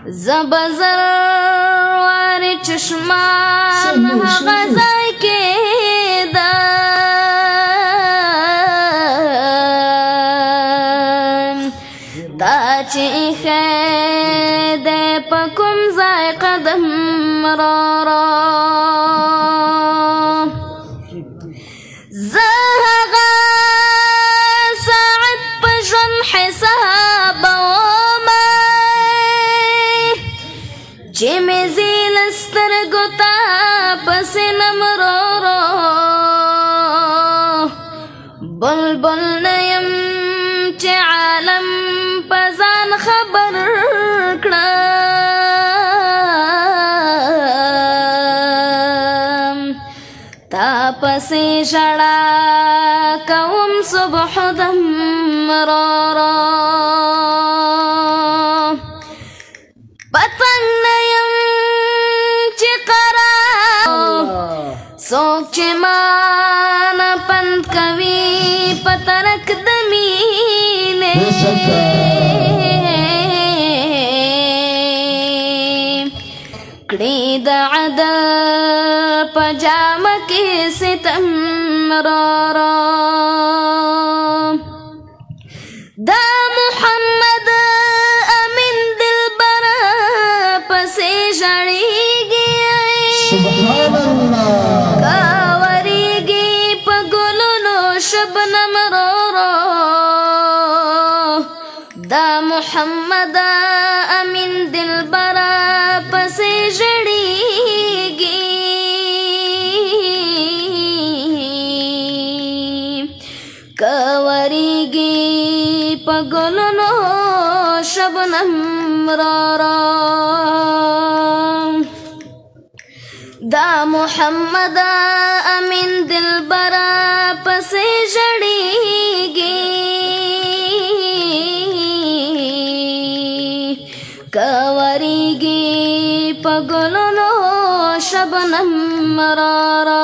زبزر واری چشمان غزای کې دا دا چې خید په کوم ځای قدم را زه هغه ساعت په ژوند حسابوم چې مې ځي له سترګو ته پسې نم رو بلبل نه یم چې عالم په ځان خبر کړم تا پسې ژړا کوم صبح دم را پتنګ نه یم چې قرار څوک چې مانه پند کوي په ترک د مینې کړي د عدل په جامه کې ستم را دا محمد امین دلبر پسې ژړېږي سبحان الله کاورېږي په ګلونو شبنم رو دا محمد امین دلبر پسې ژړېږي کاورېږي په ګلونو شبنم را دا محمد امین دلبر پسې ژړېږي کاورېږي په ګلونو شبنم را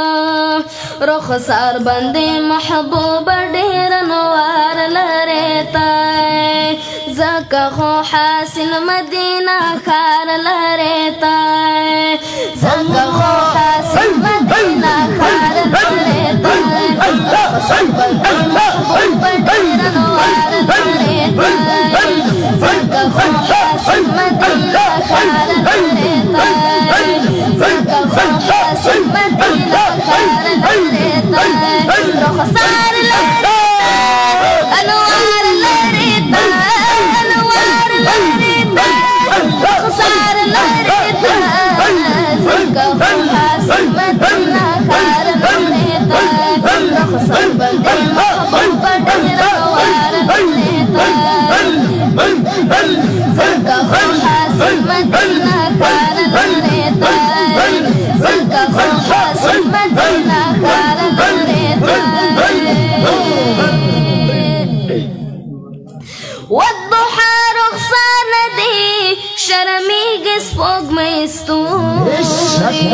رخسار باندې محبوب ډېر نوار لرې تای زکه خو حاصل مدینه ښار لرې تای زکه خو حاصل مدینه ښار لرې تای رخسار باندې محبوب ډېر نوار لرې تای زکه خو حاصل مدینه ښار لرې تای زکه خو حاصل مدینه ښار لرې تای رخسار لرې انوار لرې تای انوار لرې تای رخسار لرې تای زکه خو حاصل مدینه ښار لرې تای رخسار باندې محبوب ډېر نوار لرې تای زکه خو حاصل مدینه ښار لرې تای زکه خو حاصل مدینه ښار لرې تای والضحى رخصار ندي شرمېږي سپوږمۍ ستوري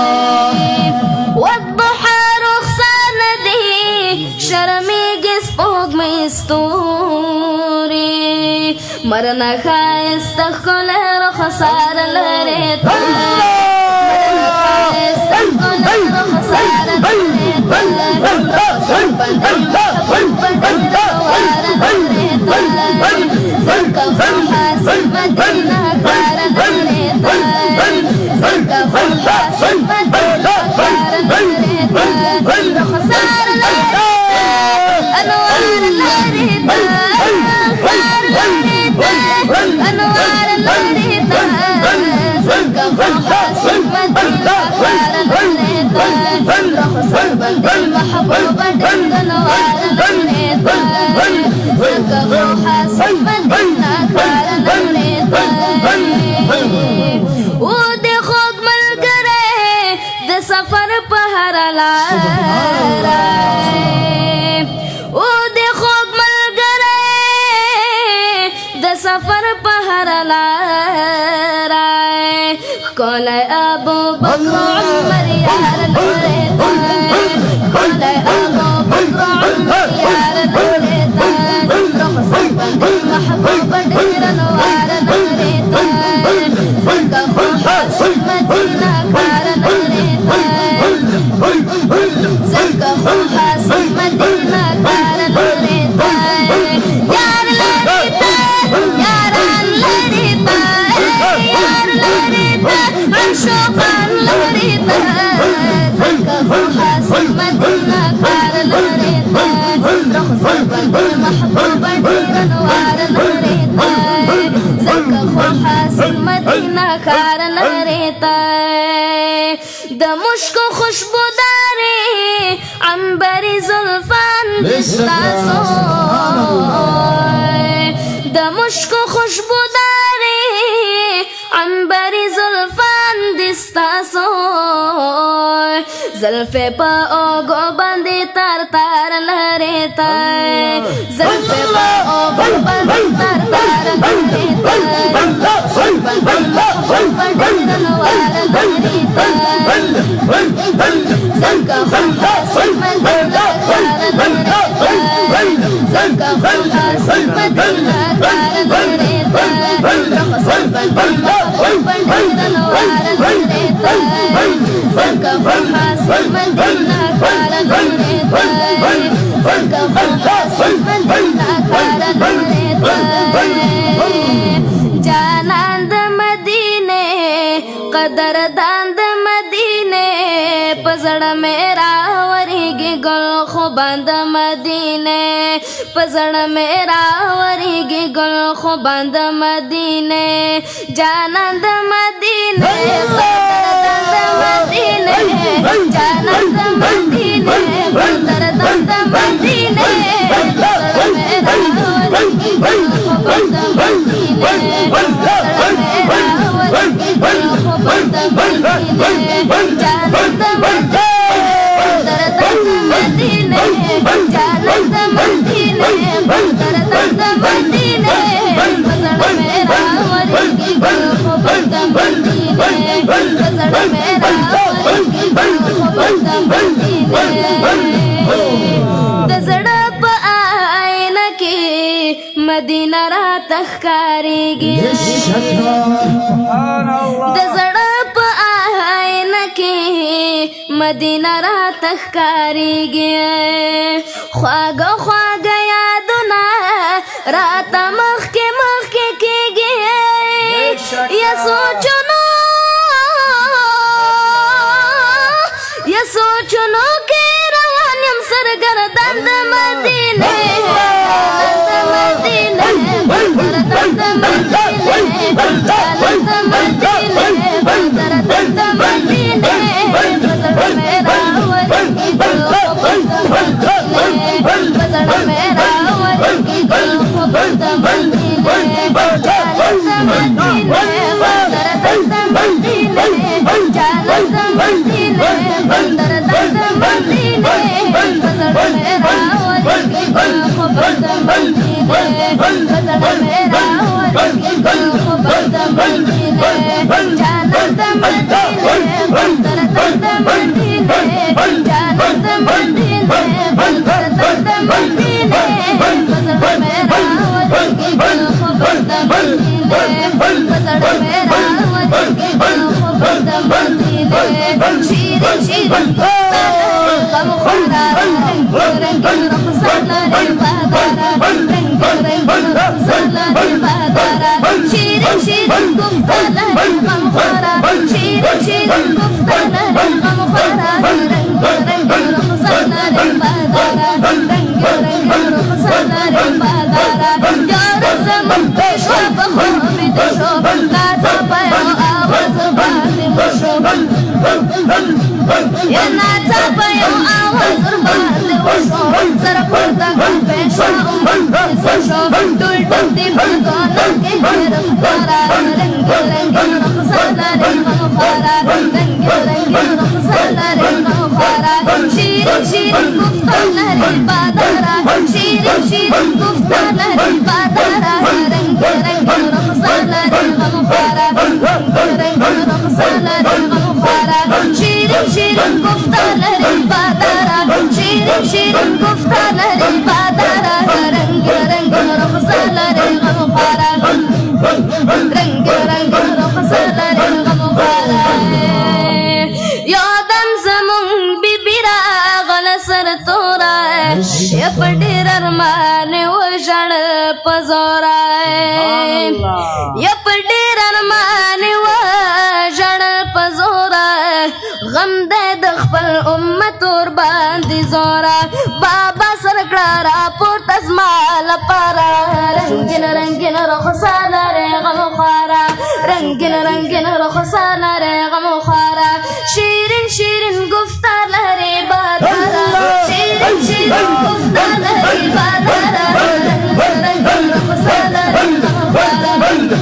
والضحى رخصار ندي شرمېږي سپوږمۍ ستوري مرنه ښایسته ښکلی رخسار لرې تای مرنه ښایسته ښکلی رخسار لرې تای رخسار باندې محبوب ډېر نوار لرې تای زکه خو حاصل مدینه ښار لرې تای زکه خو حاصل مدینه ښار لرې تای رخسار لرې انوار لرې تای ښار لرې تای انوار لرې تای زکه خو حاصل مدینه ښار لرې تای رخسار باندې محبوب ډېر نوار لرې تای زکه خو حاصل مدینه ښار لرې تای او د خوږ ملګری د سفر په هره لاره او د خوږ ملګری د سفر په هره لاره ښکلی ابوبکر عمر یار لرې تای ښکلی ابوبکر عمر یار لرې تای رخصار باندې محبوب ډېر نوار لرې تای کار لریتا د مشکو خوشبوداري عنبري زلفان دستاسو د مشکو خوشبوداري عنبري زلفان دستاسو زلفے پا اوگو باندې تار تار لریتا زلفے پا اوگو باندې تار تار لریتا زنکا خلقا سمدنا کار لریتا زنکا خلقا سمدنا کار لریتا رخصا بندنا بندنا وار لریتا زنکا خلقا سمدنا کار لریتا زنکا خلقا سمدنا کار لریتا جانان د مدینه قدردان د مدینه پزړه میرا ورېږي ګل خوبان د مدینه پزړه میرا ورېږي ګل خوبان د مدینه جانان د مدینه قدردان د مدینه جانان د مدینه قدردان د مدینه پزړه میرا ورېږي ګل خوبان د مدینه مدینہ را تخکاریږي د زړه په آینه کې مدینہ را تخکاریږي خواږه خواږه یادونه راته مخکې مخکې کېږي یا سوچونو کې روان یم سرګردان د مدینه پډیر ارمان وژړ پزورا یا پډیر ارمان وژړ پزورا غم د خپل امت ور باندې زورا بابا سرکړه را پورته زما لپاره رنگین رنگین رخسار غم خارا رنگین رنگین رخسار ره غم و خارا شیرین شیرین گفتار لهری بادارا شیرین شیرین گفتار لهری بادارا رنگین رنگین رخسار لهری غم و خارا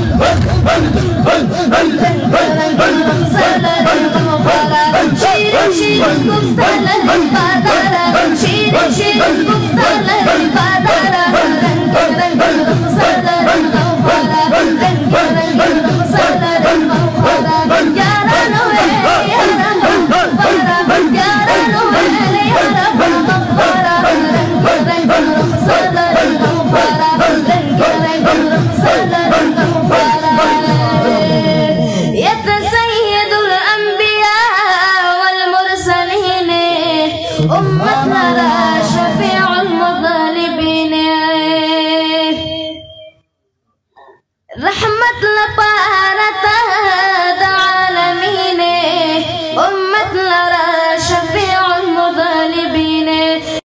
رنگین رخسار لهری غم و خارا شیرین شیرین گفتار لهری بادارا شیرین شیرین گفتار لهری بادارا رنگین رنگین رخسار لهری غم و خارا رنگین رنگین رخسار لهری غم و خارا یارانو یارانو یارانو یارانو مغفرا رنگین رنگین رخسار لهری غم و خارا رنگین رنگین رخسار لهری غم و خارا يا سيد الأنبياء والمرسلين أمتنا شفيع المذنبين رحمت لپاره